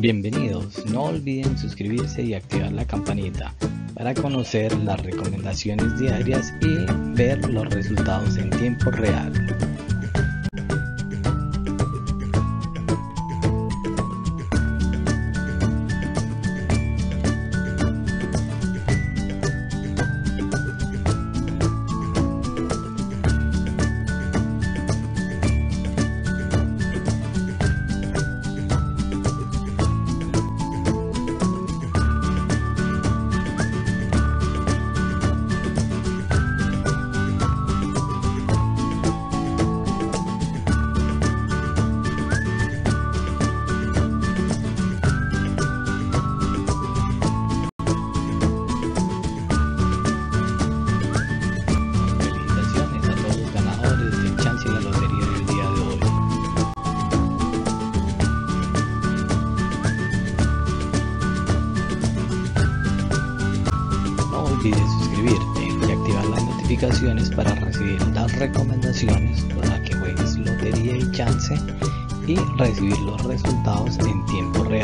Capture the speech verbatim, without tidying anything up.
Bienvenidos, no olviden suscribirse y activar la campanita para conocer las recomendaciones diarias y ver los resultados en tiempo real. No olvides suscribirte y activar las notificaciones para recibir las recomendaciones para que juegues lotería y chance y recibir los resultados en tiempo real.